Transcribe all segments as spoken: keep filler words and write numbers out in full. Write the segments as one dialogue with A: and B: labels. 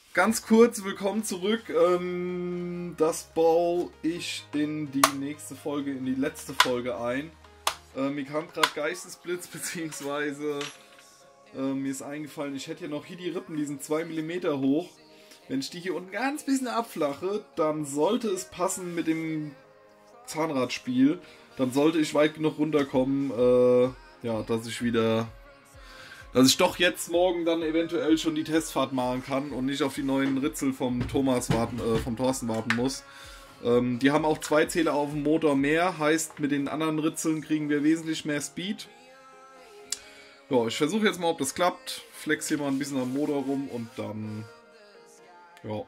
A: Ganz kurz, willkommen zurück. Ähm, das baue ich in die nächste Folge, in die letzte Folge ein. Ähm, mir kam gerade Geistesblitz, beziehungsweise äh, mir ist eingefallen, ich hätte hier noch hier die Rippen, die sind zwei Millimeter hoch. Wenn ich die hier unten ganz bisschen abflache, dann sollte es passen mit dem Zahnradspiel. Dann sollte ich weit genug runterkommen, äh, ja, dass ich wieder... dass ich doch jetzt morgen dann eventuell schon die Testfahrt machen kann und nicht auf die neuen Ritzel vom Thomas warten, äh, vom Thorsten warten muss. Ähm, die haben auch zwei Zähler auf dem Motor mehr, heißt mit den anderen Ritzeln kriegen wir wesentlich mehr Speed. Ja, ich versuche jetzt mal, ob das klappt. Flex hier mal ein bisschen am Motor rum und dann... ja.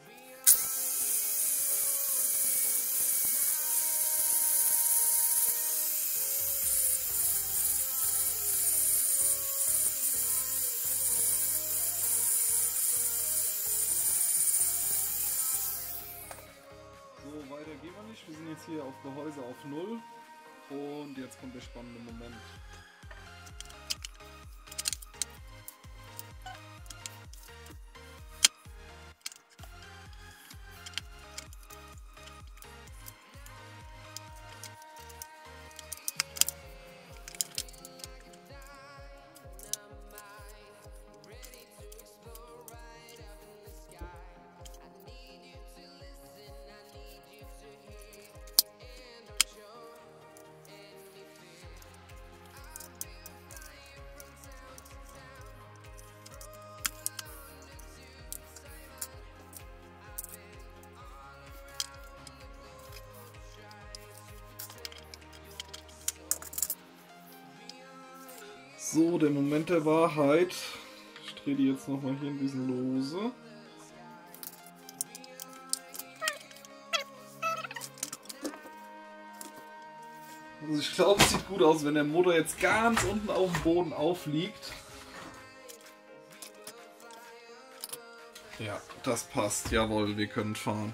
A: So, weiter gehen wir nicht. Wir sind jetzt hier auf Gehäuse auf null. Und jetzt kommt der spannende Moment. So, der Moment der Wahrheit. Ich drehe die jetzt nochmal hier ein bisschen lose. Also ich glaube, es sieht gut aus, wenn der Motor jetzt ganz unten auf dem Boden aufliegt. Ja, das passt. Jawohl, wir können fahren.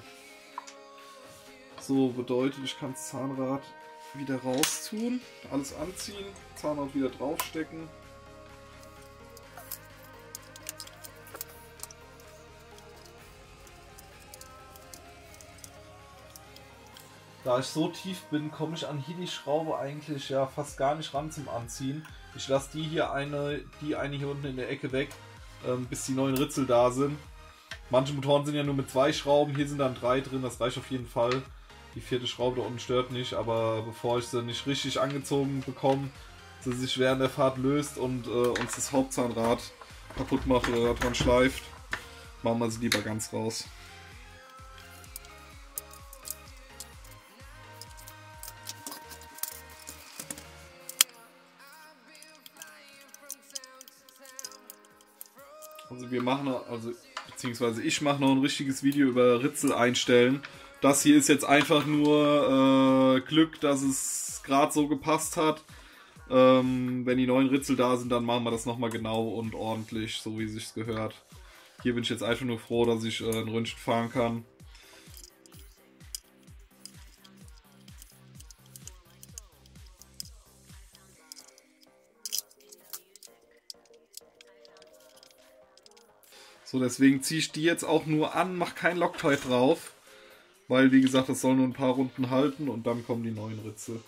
A: So, bedeutet, ich kann das Zahnrad wieder raustun, alles anziehen, Zahnrad wieder draufstecken. Da ich so tief bin, komme ich an hier die Schraube eigentlich ja fast gar nicht ran zum Anziehen. Ich lasse die hier eine, die eine hier unten in der Ecke weg, ähm, bis die neuen Ritzel da sind. Manche Motoren sind ja nur mit zwei Schrauben, hier sind dann drei drin, das reicht auf jeden Fall. Die vierte Schraube da unten stört nicht, aber bevor ich sie nicht richtig angezogen bekomme, sie sich während der Fahrt löst und äh, uns das Hauptzahnrad kaputt macht oder daran schleift, machen wir sie lieber ganz raus. Also wir machen, also beziehungsweise ich mache noch ein richtiges Video über Ritzel einstellen. Das hier ist jetzt einfach nur äh, Glück, dass es gerade so gepasst hat. Ähm, wenn die neuen Ritzel da sind, dann machen wir das nochmal genau und ordentlich, so wie es sich gehört. Hier bin ich jetzt einfach nur froh, dass ich äh, ein Ründchen fahren kann. So, deswegen ziehe ich die jetzt auch nur an, mache kein Loctite drauf. Weil, wie gesagt, das soll nur ein paar Runden halten und dann kommen die neuen Ritzel.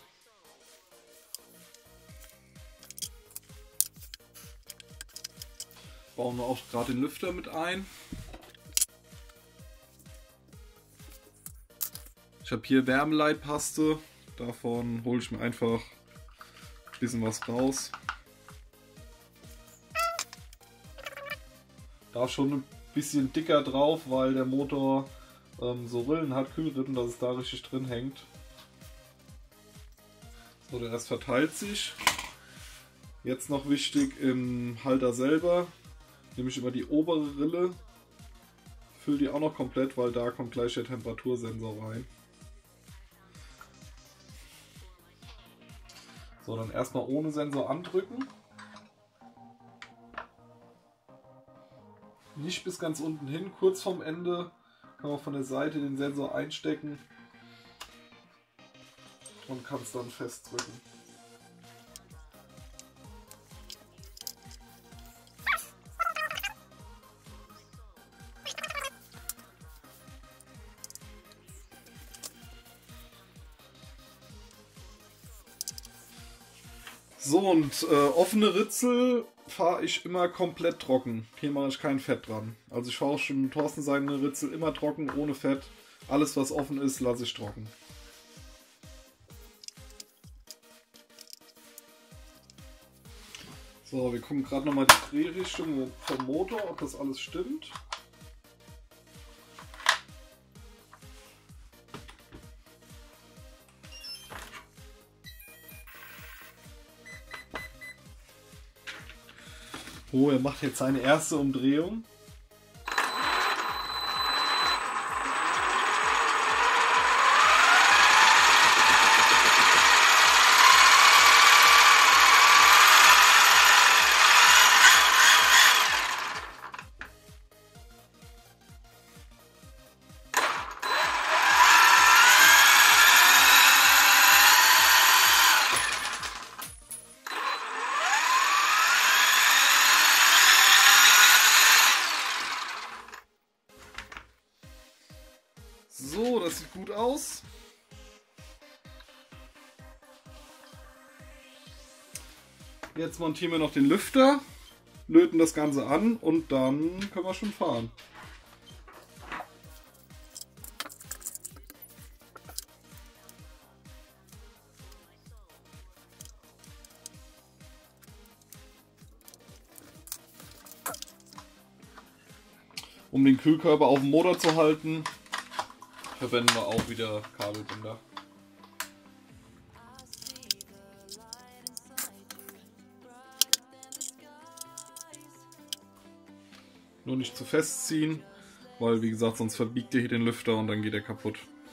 A: Bauen wir auch gerade den Lüfter mit ein. Ich habe hier Wärmeleitpaste. Davon hole ich mir einfach ein bisschen was raus. Da schon ein bisschen dicker drauf, weil der Motor so Rillen hat, Kühlrippen, dass es da richtig drin hängt. So, der Rest verteilt sich. Jetzt noch wichtig im Halter selber, nehme ich immer die obere Rille, fülle die auch noch komplett, weil da kommt gleich der Temperatursensor rein. So, dann erstmal ohne Sensor andrücken. Nicht bis ganz unten hin, kurz vorm Ende kann man von der Seite den Sensor einstecken und kann es dann festdrücken. So, und äh, offene Ritzel fahre ich immer komplett trocken. Hier mache ich kein Fett dran. Also ich fahre auch schon mit Thorsten seine Ritzel immer trocken, ohne Fett. Alles, was offen ist, lasse ich trocken. So, wir gucken gerade nochmal die Drehrichtung vom Motor, ob das alles stimmt. Oh, er macht jetzt seine erste Umdrehung. So, das sieht gut aus. Jetzt montieren wir noch den Lüfter, löten das Ganze an und dann können wir schon fahren. Um den Kühlkörper auf dem Motor zu halten, verwenden wir auch wieder Kabelbinder. Nur nicht zu fest ziehen, weil wie gesagt, sonst verbiegt ihr hier den Lüfter und dann geht er kaputt.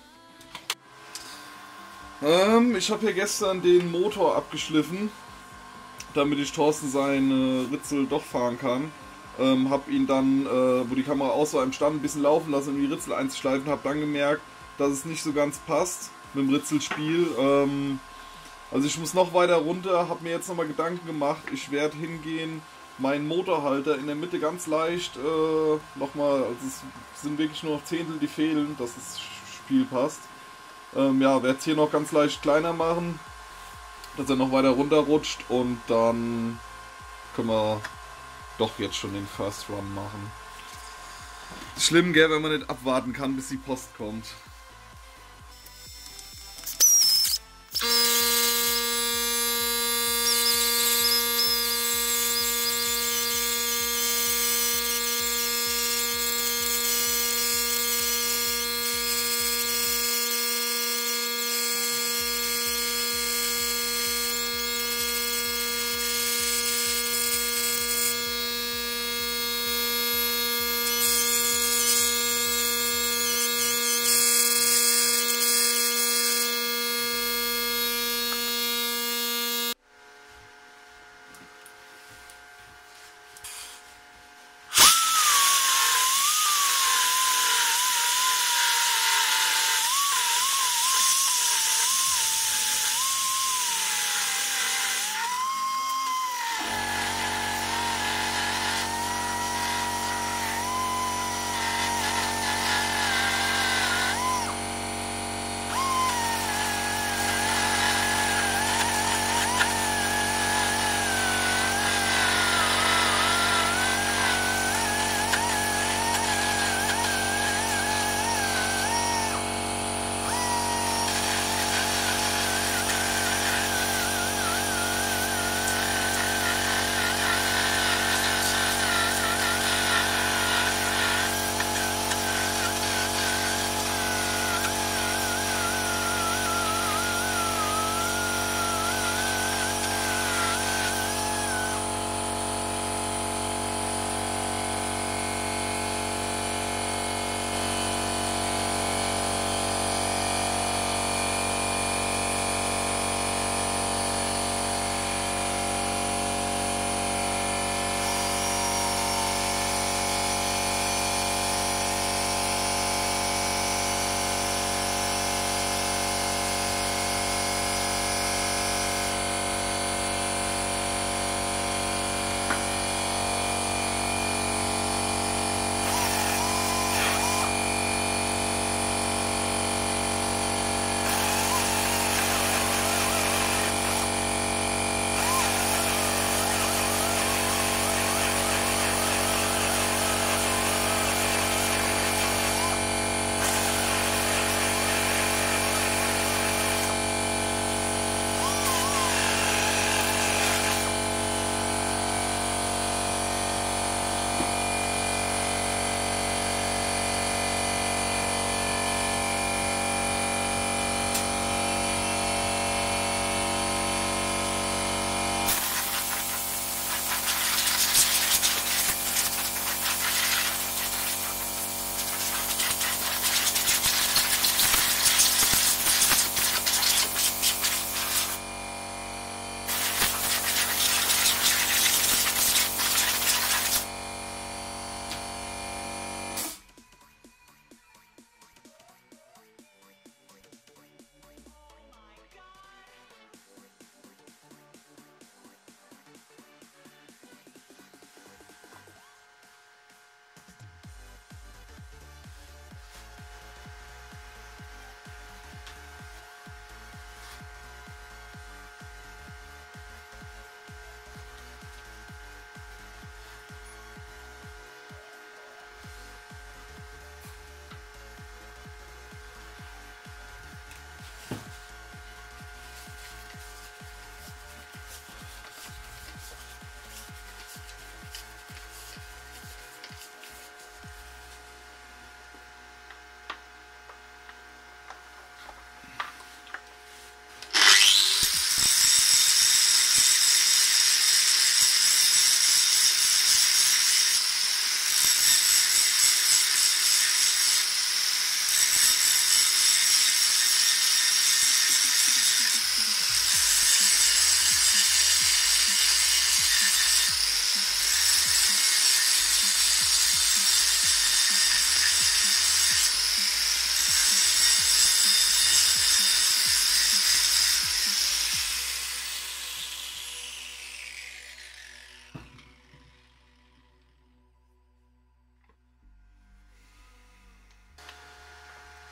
A: Ähm, ich habe hier gestern den Motor abgeschliffen, damit ich Thorsten seine Ritzel doch fahren kann. Ähm, habe ihn dann, äh, wo die Kamera aus war, im Stand ein bisschen laufen lassen, um die Ritzel einzuschleifen. Habe dann gemerkt, dass es nicht so ganz passt mit dem Ritzelspiel. Ähm, also ich muss noch weiter runter, habe mir jetzt nochmal Gedanken gemacht. Ich werde hingehen, meinen Motorhalter in der Mitte ganz leicht äh, nochmal, also es sind wirklich nur noch Zehntel, die fehlen, dass das Spiel passt. Ähm, ja, werde es hier noch ganz leicht kleiner machen, dass er noch weiter runterrutscht und dann können wir doch jetzt schon den First Run machen. Schlimm, gell, wenn man nicht abwarten kann, bis die Post kommt.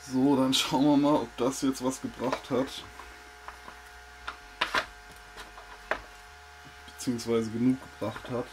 A: So, dann schauen wir mal, ob das jetzt was gebracht hat. Beziehungsweise genug gebracht hat.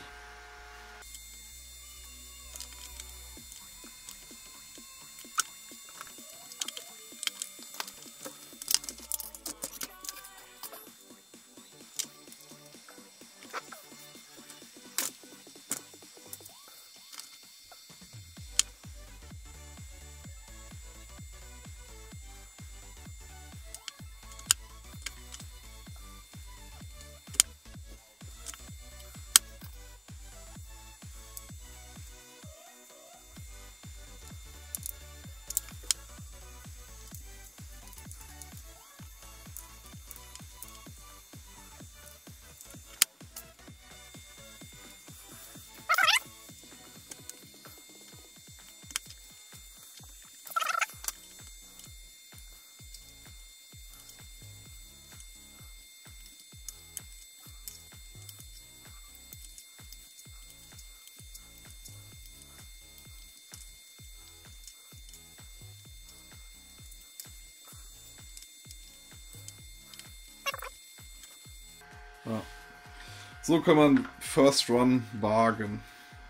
A: Ja. So kann man First Run wagen.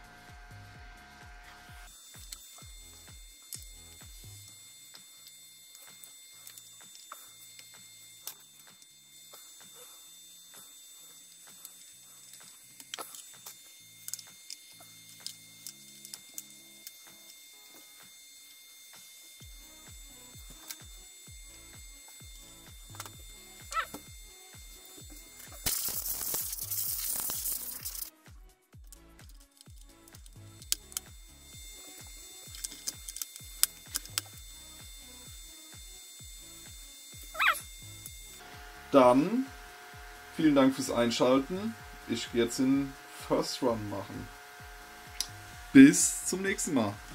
A: Dann vielen Dank fürs Einschalten. Ich gehe jetzt den First Run machen. Bis zum nächsten Mal.